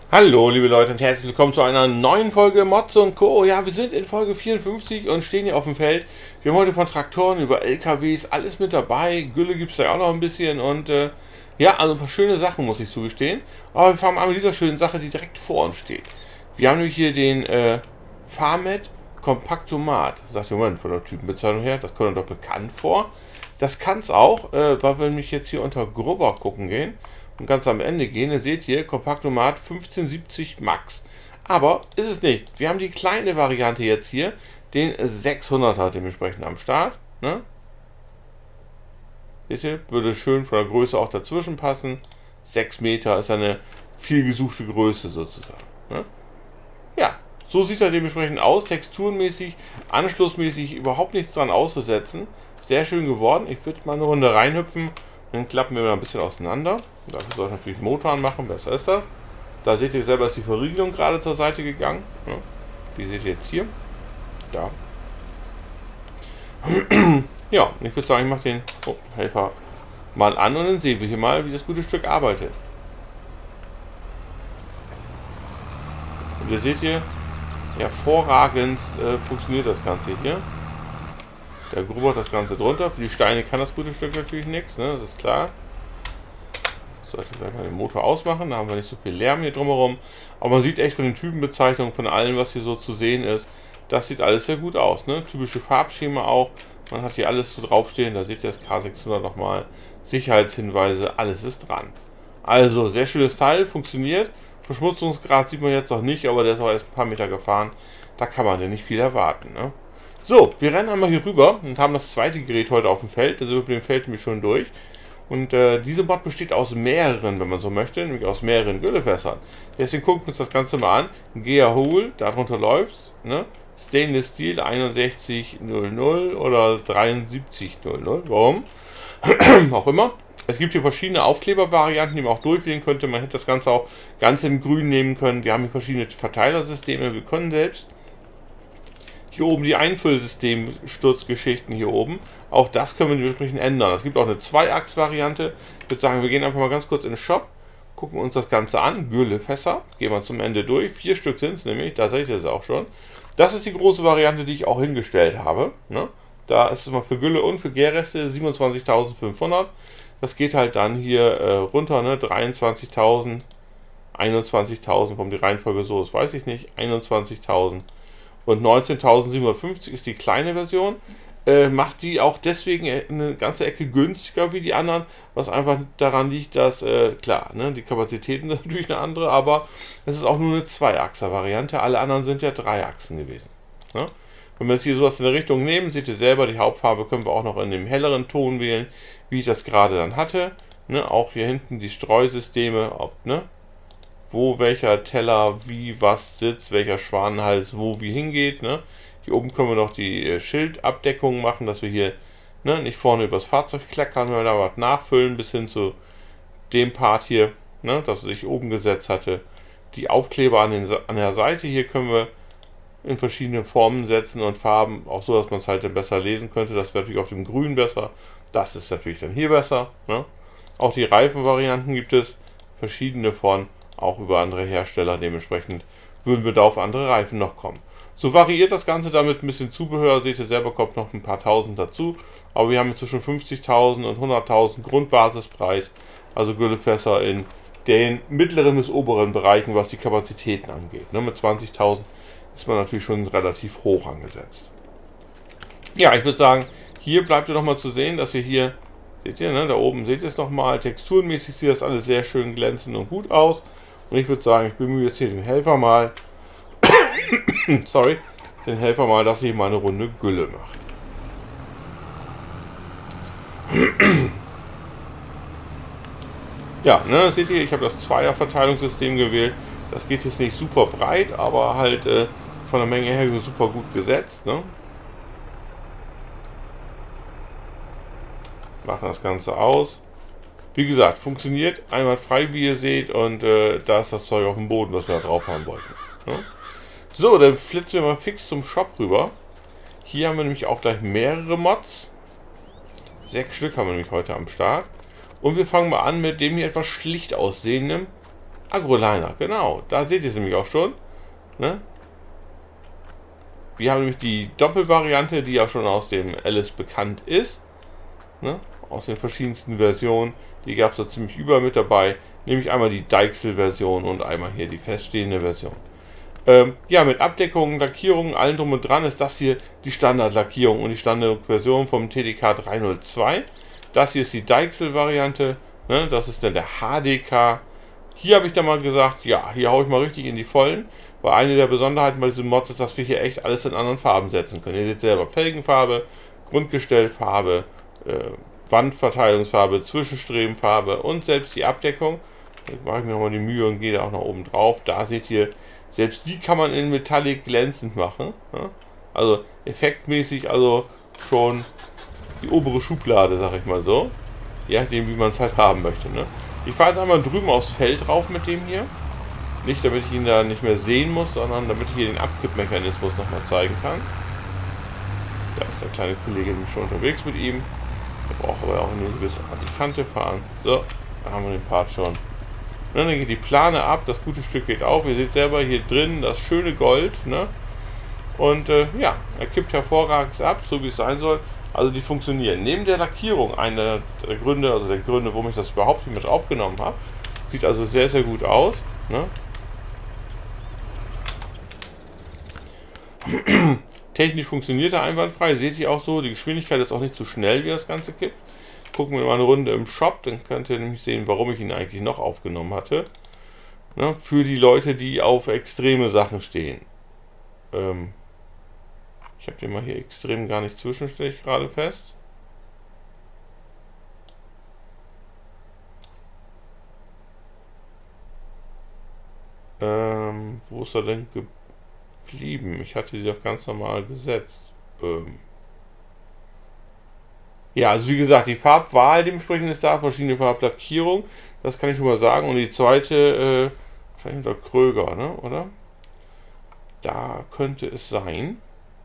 Hallo liebe Leute und herzlich willkommen zu einer neuen Folge Mods und Co. Ja, wir sind in Folge 54 und stehen hier auf dem Feld. Wir haben heute von Traktoren über LKWs alles mit dabei. Gülle gibt es da auch noch ein bisschen und ja, also ein paar schöne Sachen muss ich zugestehen. Aber wir fangen an mit dieser schönen Sache, die direkt vor uns steht. Wir haben nämlich hier den Farmet Kompaktomat. Sagt ihr, Moment, von der Typenbezeichnung her, das kommt doch bekannt vor. Das kann es auch, weil wir nämlich jetzt hier unter Grubber gucken gehen und ganz am Ende gehen. Ihr seht hier, Kompaktomat 1570 Max. Aber ist es nicht. Wir haben die kleine Variante jetzt hier, den 600er dementsprechend am Start. Ne? Seht ihr, würde schön von der Größe auch dazwischen passen. 6 Meter ist eine viel gesuchte Größe sozusagen. Ne? Ja, so sieht er dementsprechend aus. Texturenmäßig, anschlussmäßig überhaupt nichts dran auszusetzen. Sehr schön geworden. Ich würde mal eine Runde reinhüpfen. Dann klappen wir mal ein bisschen auseinander. Dafür soll ich natürlich den Motor anmachen. Besser ist das. Da seht ihr selber, ist die Verriegelung gerade zur Seite gegangen. Ja, die seht ihr jetzt hier. Da. Ja, ich würde sagen, ich mache den Helfer mal an und dann sehen wir hier mal, wie das gute Stück arbeitet. Und ihr seht hier, hervorragend funktioniert das Ganze hier. Der grubbert das Ganze drunter. Für die Steine kann das gute Stück natürlich nichts, ne? Das ist klar. Sollte ich gleich mal den Motor ausmachen, da haben wir nicht so viel Lärm hier drumherum. Aber man sieht echt von den Typenbezeichnungen, von allem, was hier so zu sehen ist, das sieht alles sehr gut aus, ne? Typische Farbschema auch. Man hat hier alles so draufstehen, da seht ihr das K600 nochmal. Sicherheitshinweise, alles ist dran. Also, sehr schönes Teil, funktioniert. Verschmutzungsgrad sieht man jetzt noch nicht, aber der ist auch erst ein paar Meter gefahren. Da kann man ja nicht viel erwarten, ne? So, wir rennen einmal hier rüber und haben das zweite Gerät heute auf dem Feld. Da sind wir mit dem Feld nämlich schon durch. Und diese Mod besteht aus mehreren, wenn man so möchte, nämlich aus mehreren Güllefässern. Deswegen gucken wir uns das Ganze mal an. Gea Hohl, darunter läuft's, ne? Stainless Steel 6100 oder 7300. Warum? Auch immer. Es gibt hier verschiedene Aufklebervarianten, die man auch durchwählen könnte. Man hätte das Ganze auch ganz in grün nehmen können. Wir haben hier verschiedene Verteilersysteme. Wir können selbst hier oben die Einfüllsystem-Sturzgeschichten hier oben. Auch das können wir dementsprechend ändern. Es gibt auch eine Zweiachs-Variante. Ich würde sagen, wir gehen einfach mal ganz kurz in den Shop, gucken uns das Ganze an. Güllefässer. Gehen wir zum Ende durch. 4 Stück sind es nämlich. Da seht ihr es auch schon. Das ist die große Variante, die ich auch hingestellt habe. Ne? Da ist es mal für Gülle und für Gärreste 27.500. Das geht halt dann hier runter. Ne? 23.000, 21.000. Warum die Reihenfolge so ist, weiß ich nicht. 21.000. Und 19.750 ist die kleine Version. Macht die auch deswegen eine ganze Ecke günstiger wie die anderen, was einfach daran liegt, dass, klar, ne, die Kapazitäten sind natürlich eine andere, aber es ist auch nur eine Zweiachser-Variante. Alle anderen sind ja Dreiachsen gewesen. Ne? Wenn wir jetzt hier sowas in der Richtung nehmen, seht ihr selber, die Hauptfarbe können wir auch noch in dem helleren Ton wählen, wie ich das gerade dann hatte. Ne? Auch hier hinten die Streusysteme, ob, ne? Wo welcher Teller wie was sitzt, welcher Schwanenhals wo wie hingeht. Ne? Hier oben können wir noch die Schildabdeckung machen, dass wir hier, ne, nicht vorne übers Fahrzeug kleckern, wenn wir da was nachfüllen, bis hin zu dem Part hier, ne, das ich oben gesetzt hatte. Die Aufkleber an der Seite hier können wir in verschiedene Formen setzen und Farben, auch so, dass man es halt besser lesen könnte. Das wäre natürlich auf dem Grün besser. Das ist natürlich dann hier besser. Ne? Auch die Reifenvarianten gibt es verschiedene von, auch über andere Hersteller. Dementsprechend würden wir da auf andere Reifen noch kommen. So variiert das Ganze damit ein bisschen Zubehör. Seht ihr selber, kommt noch ein paar Tausend dazu. Aber wir haben jetzt zwischen 50.000 und 100.000 Grundbasispreis. Also Güllefässer in den mittleren bis oberen Bereichen, was die Kapazitäten angeht. Ne, mit 20.000 ist man natürlich schon relativ hoch angesetzt. Ja, ich würde sagen, hier bleibt ihr nochmal zu sehen, dass wir hier, seht ihr, ne, da oben seht ihr es nochmal, texturenmäßig sieht das alles sehr schön glänzend und gut aus. Und ich würde sagen, ich bemühe jetzt hier den Helfer mal, sorry, den Helfer mal, dass er hier mal eine Runde Gülle macht. Ja, ne, seht ihr, ich habe das Zweierverteilungssystem gewählt. Das geht jetzt nicht super breit, aber halt von der Menge her super gut gesetzt. Ne? Machen das Ganze aus. Wie gesagt, funktioniert einwandfrei, wie ihr seht, und da ist das Zeug auf dem Boden, was wir da drauf haben wollten. Ne? So, dann flitzen wir mal fix zum Shop rüber. Hier haben wir nämlich auch gleich mehrere Mods. 6 Stück haben wir nämlich heute am Start. Und wir fangen mal an mit dem hier etwas schlicht aussehenden Agroliner, genau. Da seht ihr es nämlich auch schon. Ne? Wir haben nämlich die Doppelvariante, die ja schon aus dem Alice bekannt ist. Ne? Aus den verschiedensten Versionen. Die gab es da ziemlich überall mit dabei. Nämlich einmal die Deichsel-Version und einmal hier die feststehende Version. Ja, mit Abdeckungen, Lackierungen, allen drum und dran ist das hier die Standardlackierung und die Standardversion vom TDK 302. Das hier ist die Deichsel-Variante. Ne? Das ist dann der HDK. Hier habe ich dann mal gesagt, ja, hier haue ich mal richtig in die Vollen. Weil eine der Besonderheiten bei diesem Mods ist, dass wir hier echt alles in anderen Farben setzen können. Ihr seht selber Felgenfarbe, Grundgestellfarbe, Wandverteilungsfarbe, Zwischenstrebenfarbe und selbst die Abdeckung. Jetzt mache ich mir nochmal die Mühe und gehe da auch noch oben drauf. Da seht ihr, selbst die kann man in Metallic glänzend machen. Ja? Also effektmäßig, also schon die obere Schublade, sag ich mal so. Je nachdem, wie man es halt haben möchte. Ne? Ich fahre jetzt einmal drüben aufs Feld rauf mit dem hier. Nicht, damit ich ihn da nicht mehr sehen muss, sondern damit ich hier den Abkippmechanismus nochmal zeigen kann. Da ist der kleine Kollege nämlich schon unterwegs mit ihm. Der braucht aber auch nur bis an die Kante fahren. So, da haben wir den Part schon. Und dann geht die Plane ab, das gute Stück geht auf. Ihr seht selber hier drin das schöne Gold. Ne? Und ja, er kippt hervorragend ab, so wie es sein soll. Also die funktionieren. Neben der Lackierung, einer der Gründe, warum ich das überhaupt hier mit aufgenommen habe. Sieht also sehr, sehr gut aus. Ne? Technisch funktioniert er einwandfrei, seht ihr auch so. Die Geschwindigkeit ist auch nicht so schnell, wie das Ganze kippt. Gucken wir mal eine Runde im Shop, dann könnt ihr nämlich sehen, warum ich ihn eigentlich noch aufgenommen hatte. Ne, für die Leute, die auf extreme Sachen stehen. Ich habe den mal hier extrem gar nicht zwischen, stelle ich gerade fest. Wo ist er denn geblieben? Ich hatte die doch ganz normal gesetzt. Ja, also wie gesagt, die Farbwahl dementsprechend ist da, verschiedene Farblackierung, das kann ich schon mal sagen. Und die zweite, wahrscheinlich unter Kröger, ne? Oder? Da könnte es sein.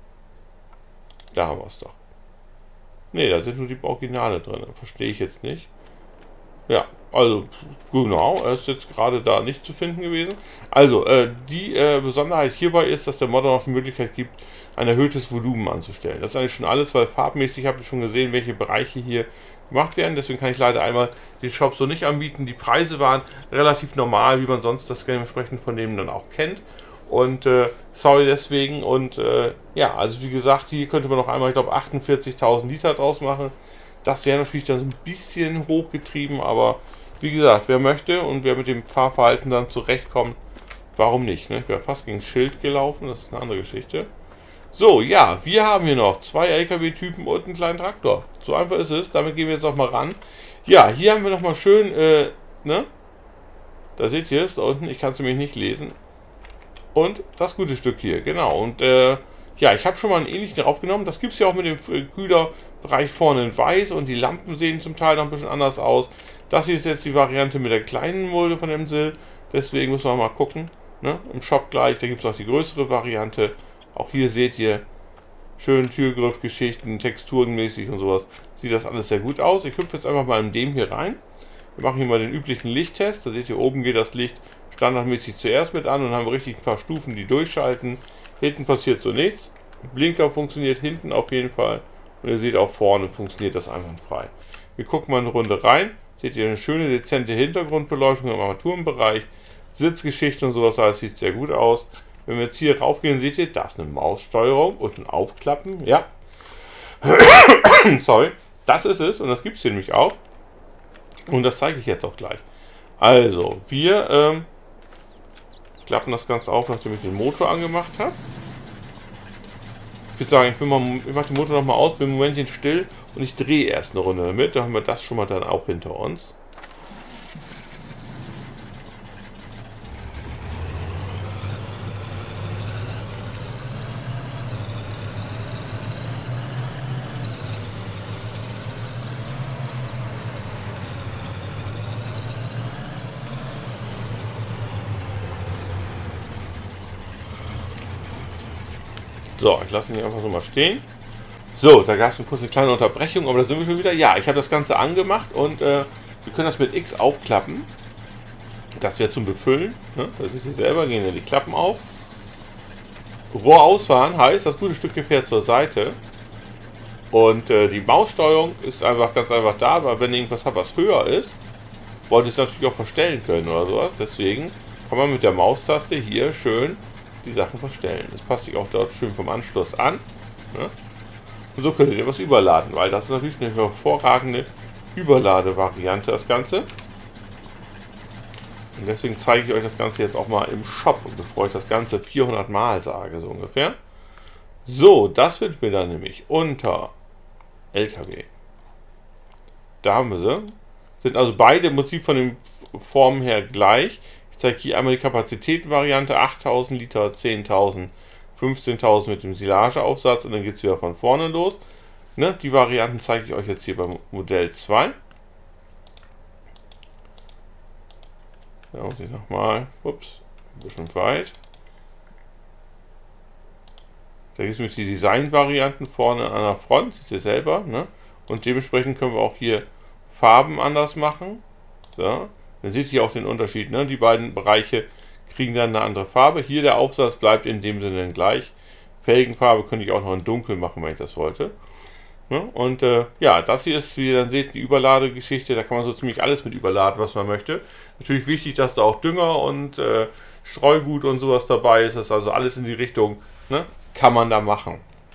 Da haben wir es doch. Ne, da sind nur die Originale drin, verstehe ich jetzt nicht. Ja, also genau, er ist jetzt gerade da nicht zu finden gewesen. Also, die Besonderheit hierbei ist, dass der Modder noch die Möglichkeit gibt, ein erhöhtes Volumen anzustellen. Das ist eigentlich schon alles, weil farbmäßig habt ihr schon gesehen, welche Bereiche hier gemacht werden. Deswegen kann ich leider einmal den Shop so nicht anbieten. Die Preise waren relativ normal, wie man sonst das dementsprechend von denen dann auch kennt. Und sorry deswegen. Und ja, also wie gesagt, hier könnte man noch einmal, ich glaube, 48.000 Liter draus machen. Das wäre natürlich dann so ein bisschen hochgetrieben, aber wie gesagt, wer möchte und wer mit dem Fahrverhalten dann zurechtkommt, warum nicht? Ne? Ich wäre fast gegen Schild gelaufen, das ist eine andere Geschichte. So, ja, wir haben hier noch 2 LKW-Typen und einen kleinen Traktor. So einfach ist es, damit gehen wir jetzt auch mal ran. Ja, hier haben wir nochmal schön, ne? Da seht ihr es, da unten, ich kann es nämlich nicht lesen. Und das gute Stück hier, genau. Und ja, ich habe schon mal einen ähnlichen draufgenommen. Das gibt es ja auch mit dem Kühlerbereich vorne in weiß und die Lampen sehen zum Teil noch ein bisschen anders aus. Das hier ist jetzt die Variante mit der kleinen Mulde von dem Sil. Deswegen müssen wir mal gucken. Ne? Im Shop gleich, da gibt es auch die größere Variante. Auch hier seht ihr schön Türgriffgeschichten, texturenmäßig und sowas. Sieht das alles sehr gut aus. Ich hüpfe jetzt einfach mal in dem hier rein. Wir machen hier mal den üblichen Lichttest. Da seht ihr, oben geht das Licht standardmäßig zuerst mit an und haben richtig ein paar Stufen, die durchschalten. Hinten passiert so nichts. Blinker funktioniert hinten auf jeden Fall. Und ihr seht auch vorne funktioniert das einwandfrei. Wir gucken mal eine Runde rein. Seht ihr eine schöne, dezente Hintergrundbeleuchtung im Armaturenbereich. Sitzgeschichte und sowas, alles sieht sehr gut aus. Wenn wir jetzt hier raufgehen, seht ihr, da ist eine Maussteuerung und ein Aufklappen. Ja. Sorry. Das ist es und das gibt es hier nämlich auch. Und das zeige ich jetzt auch gleich. Also, wir klappen das Ganze auf, nachdem ich den Motor angemacht habe. Ich würde sagen, ich mache den Motor nochmal aus, bin ein Momentchen still und ich drehe erst eine Runde damit. Da haben wir das schon mal dann auch hinter uns. So, ich lasse ihn hier einfach so mal stehen. So, da gab es eine kurze kleine Unterbrechung, aber da sind wir schon wieder. Ja, ich habe das Ganze angemacht und wir können das mit X aufklappen. Das wäre zum Befüllen. Ne? Da seht ihr selber, gehen ja die Klappen auf. Rohr ausfahren heißt, das gute Stück fährt zur Seite. Und die Maussteuerung ist einfach ganz einfach da, aber wenn ihr irgendwas habt, was höher ist, wollt ihr es natürlich auch verstellen können oder sowas. Deswegen kann man mit der Maustaste hier schön die Sachen verstellen. Das passt sich auch dort schön vom Anschluss an. Ne? Und so könnt ihr was überladen, weil das ist natürlich eine hervorragende Überladevariante, das Ganze. Und deswegen zeige ich euch das Ganze jetzt auch mal im Shop, bevor ich das Ganze 400 Mal sage, so ungefähr. So, das finden wir dann nämlich unter LKW. Da haben wir sie. Sind also beide im Prinzip von den Formen her gleich. Ich zeige hier einmal die Kapazitätenvariante, 8000 Liter, 10.000, 15.000 mit dem Silageaufsatz und dann geht es wieder von vorne los. Ne, die Varianten zeige ich euch jetzt hier beim Modell 2. Da muss ich nochmal, ups, ein bisschen weit. Da gibt es nämlich die Design-Varianten vorne an der Front, seht ihr selber. Ne? Und dementsprechend können wir auch hier Farben anders machen. So. Dann seht ihr auch den Unterschied. Ne? Die beiden Bereiche kriegen dann eine andere Farbe. Hier der Aufsatz bleibt in dem Sinne dann gleich. Felgenfarbe könnte ich auch noch in dunkel machen, wenn ich das wollte. Ne? Und ja, das hier ist, wie ihr dann seht, die Überladegeschichte. Da kann man so ziemlich alles mit überladen, was man möchte. Natürlich wichtig, dass da auch Dünger und Streugut und sowas dabei ist. Das ist also alles in die Richtung, ne? Kann man da machen.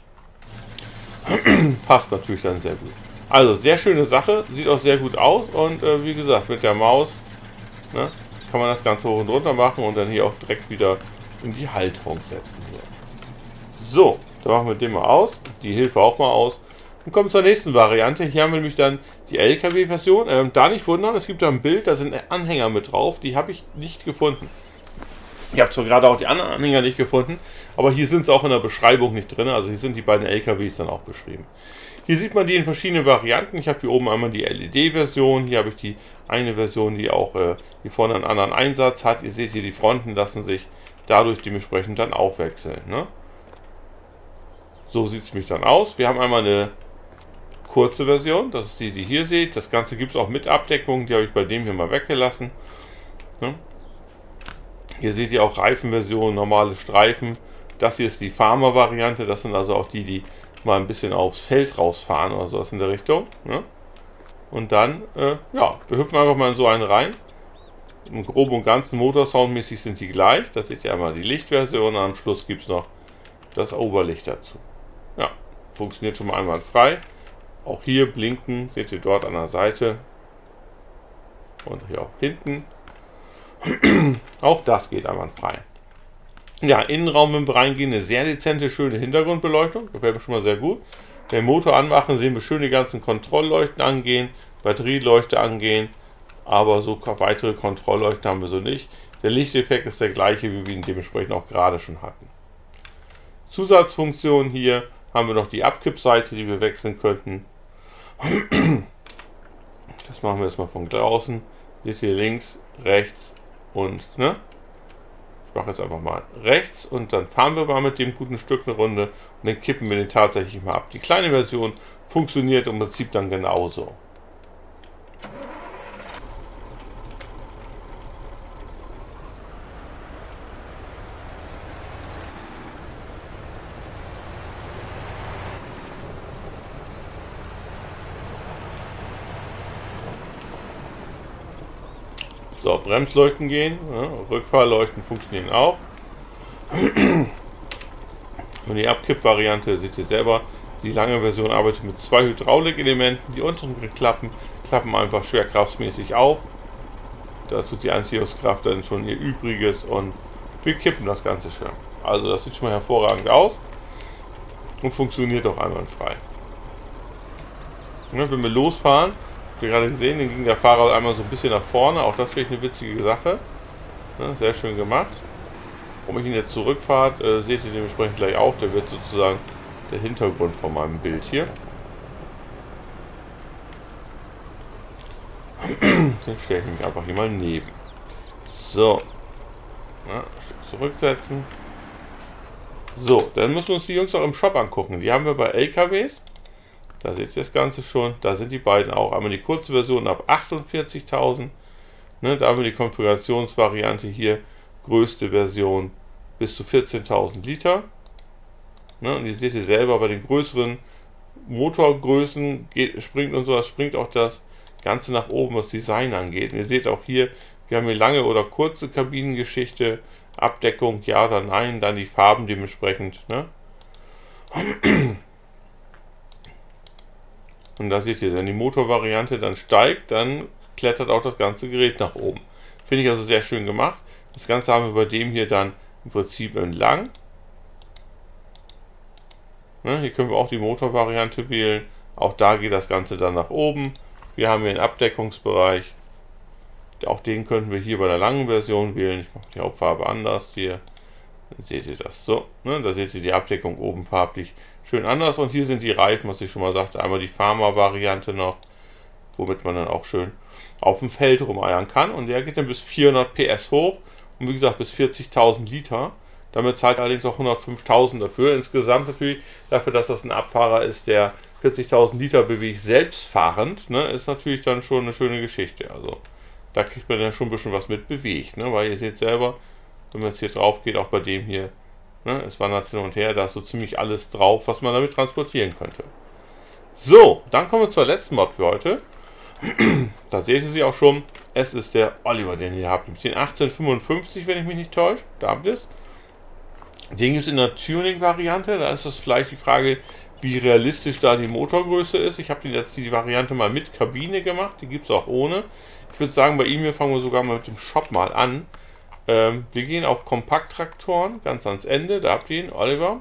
Passt natürlich dann sehr gut. Also sehr schöne Sache, sieht auch sehr gut aus und wie gesagt, mit der Maus, ne, kann man das Ganze hoch und runter machen und dann hier auch direkt wieder in die Halterung setzen. Hier. So, dann machen wir den mal aus, die Hilfe auch mal aus und kommen zur nächsten Variante. Hier haben wir nämlich dann die LKW-Version. Da nicht wundern, es gibt da ein Bild, da sind Anhänger mit drauf, die habe ich nicht gefunden. Ich habe zwar gerade auch die anderen Anhänger nicht gefunden, aber hier sind es auch in der Beschreibung nicht drin, also hier sind die beiden LKWs dann auch beschrieben. Hier sieht man die in verschiedenen Varianten. Ich habe hier oben einmal die LED-Version, hier habe ich die eine Version, die auch hier vorne einen anderen Einsatz hat. Ihr seht hier, die Fronten lassen sich dadurch dementsprechend dann aufwechseln. Ne? So sieht es mich dann aus. Wir haben einmal eine kurze Version, das ist die, die ihr hier seht. Das Ganze gibt es auch mit Abdeckung, die habe ich bei dem hier mal weggelassen. Ne? Hier seht ihr auch Reifenversion, normale Streifen. Das hier ist die Farmer-Variante, das sind also auch die, die mal ein bisschen aufs Feld rausfahren oder sowas in der Richtung. Ne? Und dann, ja, wir hüpfen einfach mal in so einen rein. Im Groben und Ganzen Motorsoundmäßig sind die gleich. Das ist ja einmal die Lichtversion und am Schluss gibt es noch das Oberlicht dazu. Ja, funktioniert schon mal einwandfrei. Auch hier blinken, seht ihr dort an der Seite. Und hier auch hinten. Auch das geht einwandfrei. Ja, Innenraum, wenn wir reingehen, eine sehr dezente, schöne Hintergrundbeleuchtung. Das wäre schon mal sehr gut. Wenn wir den Motor anmachen, sehen wir schön die ganzen Kontrollleuchten angehen, Batterieleuchte angehen, aber so weitere Kontrollleuchten haben wir so nicht. Der Lichteffekt ist der gleiche, wie wir ihn dementsprechend auch gerade schon hatten. Zusatzfunktion hier haben wir noch die Abkippseite, die wir wechseln könnten. Das machen wir jetzt mal von draußen. Seht ihr links, rechts und, ne? Ich mache jetzt einfach mal rechts und dann fahren wir mal mit dem guten Stück eine Runde und dann kippen wir den tatsächlich mal ab. Die kleine Version funktioniert im Prinzip dann genauso. So, Bremsleuchten gehen, ja, Rückfahrleuchten funktionieren auch. Und die Abkipp-Variante seht ihr selber, die lange Version arbeitet mit 2 Hydraulikelementen. Die unteren klappen einfach schwerkraftsmäßig auf. Da tut die Anziehungskraft dann schon ihr Übriges und wir kippen das Ganze schön. Also das sieht schon mal hervorragend aus und funktioniert auch einwandfrei. Ja, wenn wir losfahren, habt ihr gerade gesehen, dann ging der Fahrer einmal so ein bisschen nach vorne. Auch das finde ich eine witzige Sache. Ja, sehr schön gemacht. Warum ich ihn jetzt zurückfahre, seht ihr dementsprechend gleich auch. Der wird sozusagen der Hintergrund von meinem Bild hier. Den stelle ich mich einfach hier mal neben. So. Ja, ein Stück zurücksetzen. So, dann müssen wir uns die Jungs auch im Shop angucken. Die haben wir bei LKWs. Da seht ihr das Ganze schon. Da sind die beiden auch. Einmal die kurze Version ab 48.000 Ne, da haben wir die Konfigurationsvariante hier, größte Version bis zu 14.000 Liter. Ne, und ihr seht hier selber, bei den größeren Motorgrößen springt und sowas, springt auch das Ganze nach oben, was Design angeht. Und ihr seht auch hier, wir haben hier lange oder kurze Kabinengeschichte, Abdeckung, ja oder nein, dann die Farben dementsprechend. Ne? Und da seht ihr, wenn die Motorvariante dann steigt, dann klettert auch das ganze Gerät nach oben. Finde ich also sehr schön gemacht. Das Ganze haben wir bei dem hier dann im Prinzip entlang. Ne, hier können wir auch die Motorvariante wählen. Auch da geht das Ganze dann nach oben. Wir haben hier einen Abdeckungsbereich. Auch den könnten wir hier bei der langen Version wählen. Ich mache die Hauptfarbe anders hier. Dann seht ihr das so. Ne, da seht ihr die Abdeckung oben farblich schön anders. Und hier sind die Reifen, was ich schon mal sagte. Einmal die Pharma-Variante noch, womit man dann auch schön auf dem Feld rumeiern kann. Und der geht dann bis 400 PS hoch. Und wie gesagt bis 40.000 Liter. Damit zahlt allerdings auch 105.000 dafür. Insgesamt natürlich dafür, dass das ein Abfahrer ist, der 40.000 Liter bewegt, selbstfahrend, ne, ist natürlich dann schon eine schöne Geschichte. Also da kriegt man ja schon ein bisschen was mit bewegt, ne, weil ihr seht selber, wenn man jetzt hier drauf geht, auch bei dem hier, ne, es wandert hin und her, da ist so ziemlich alles drauf, was man damit transportieren könnte. So, dann kommen wir zur letzten Mod für heute. Da seht ihr sie auch schon. Es ist der Oliver, den ihr habt, nämlich den 1855, wenn ich mich nicht täusche. Da habt ihr es. Den gibt es in der Tuning-Variante. Da ist das vielleicht die Frage, wie realistisch da die Motorgröße ist. Ich habe jetzt die Variante mal mit Kabine gemacht. Die gibt es auch ohne. Ich würde sagen, bei ihm hier fangen wir sogar mal mit dem Shop mal an. Wir gehen auf Kompakttraktoren, ganz ans Ende. Da habt ihr ihn, Oliver.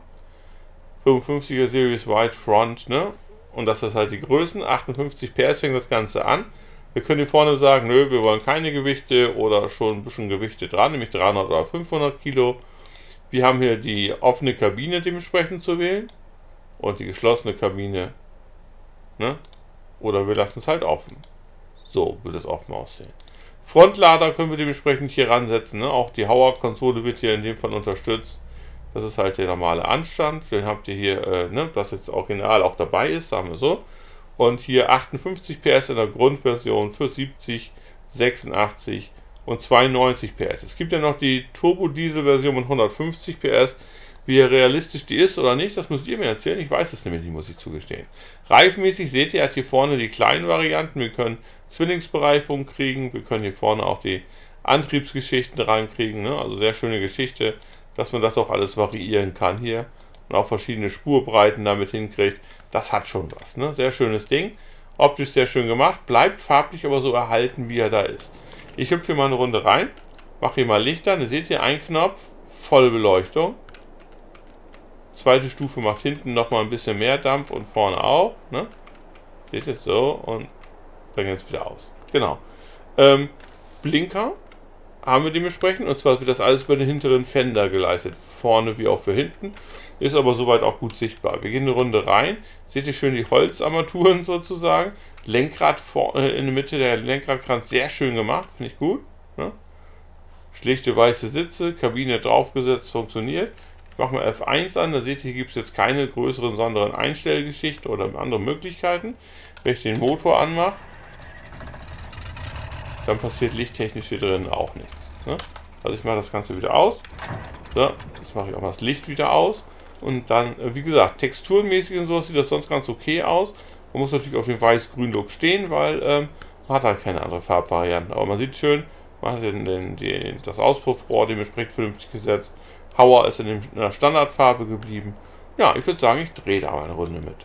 55er Series Wide Front, ne? Und das ist halt die Größen. 58 PS fängt das Ganze an. Wir können hier vorne sagen, nö, wir wollen keine Gewichte oder schon ein bisschen Gewichte dran, nämlich 300 oder 500 Kilo. Wir haben hier die offene Kabine dementsprechend zu wählen und die geschlossene Kabine, ne? Oder wir lassen es halt offen. So wird es offen aussehen. Frontlader können wir dementsprechend hier ransetzen, ne? Auch die Hauer-Konsole wird hier in dem Fall unterstützt. Das ist halt der normale Anstand. Den habt ihr hier, ne? Das jetzt original auch dabei ist, sagen wir so. Und hier 58 PS in der Grundversion für 70, 86 und 92 PS. Es gibt ja noch die Turbo-Diesel-Version mit 150 PS. Wie realistisch die ist oder nicht, das müsst ihr mir erzählen. Ich weiß es nämlich nicht, muss ich zugestehen. Reifenmäßig seht ihr, er hat hier vorne die kleinen Varianten. Wir können Zwillingsbereifung kriegen. Wir können hier vorne auch die Antriebsgeschichten rankriegen. Ne? Also sehr schöne Geschichte, dass man das auch alles variieren kann hier. Und auch verschiedene Spurbreiten damit hinkriegt. Das hat schon was. Ne? Sehr schönes Ding. Optisch sehr schön gemacht. Bleibt farblich aber so erhalten, wie er da ist. Ich hüpfe hier mal eine Runde rein, mache hier mal Licht an. Ihr seht hier einen Knopf, Vollbeleuchtung. Zweite Stufe macht hinten nochmal ein bisschen mehr Dampf und vorne auch. Ne? Seht ihr so und bringen es wieder aus. Genau. Blinker haben wir dementsprechend und zwar wird das alles über den hinteren Fender geleistet. Vorne wie auch für hinten. Ist aber soweit auch gut sichtbar. Wir gehen eine Runde rein. Seht ihr schön die Holzarmaturen sozusagen. Lenkrad in der Mitte, der Lenkradkranz sehr schön gemacht, finde ich gut. Ne? Schlichte weiße Sitze, Kabine draufgesetzt, funktioniert. Ich mache mal F1 an, da seht ihr, hier gibt es jetzt keine größeren, besonderen Einstellgeschichten oder andere Möglichkeiten. Wenn ich den Motor anmache, dann passiert lichttechnisch hier drin auch nichts. Ne? Also ich mache das Ganze wieder aus. So, jetzt mache ich auch mal das Licht wieder aus. Und dann, wie gesagt, texturmäßig und so sieht das sonst ganz okay aus. Man muss natürlich auf dem weiß-grün-Look stehen, weil man hat halt keine andere Farbvarianten. Aber man sieht schön, man hat das Auspuffrohr dementsprechend vernünftig gesetzt. Hauer ist in der Standardfarbe geblieben. Ja, ich würde sagen, ich drehe da mal eine Runde mit.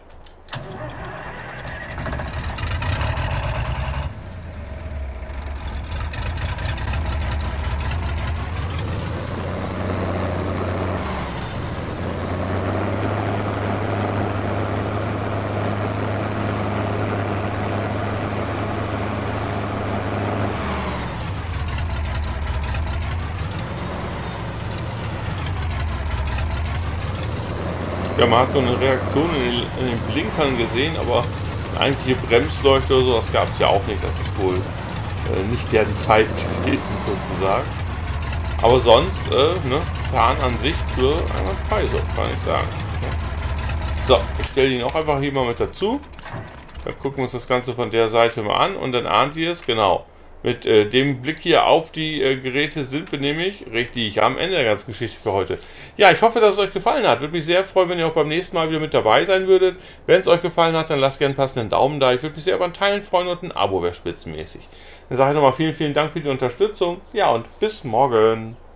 Ja, man hat so eine Reaktion in den Blinkern gesehen, aber eigentlich Bremsleuchte oder so, das gab es ja auch nicht. Das ist wohl nicht deren Zeit gewesen sozusagen. Aber sonst, ne, Fahren an sich für einwandfrei, so kann ich sagen. Ja. So, ich stelle ihn auch einfach hier mal mit dazu. Dann gucken wir uns das Ganze von der Seite mal an und dann ahnt ihr es, genau. Mit dem Blick hier auf die Geräte sind wir nämlich richtig am Ende der ganzen Geschichte für heute. Ja, ich hoffe, dass es euch gefallen hat. Würde mich sehr freuen, wenn ihr auch beim nächsten Mal wieder mit dabei sein würdet. Wenn es euch gefallen hat, dann lasst gerne einen passenden Daumen da. Ich würde mich sehr über ein Teilen freuen und ein Abo wäre spitzenmäßig. Dann sage ich nochmal vielen, vielen Dank für die Unterstützung. Ja, und bis morgen.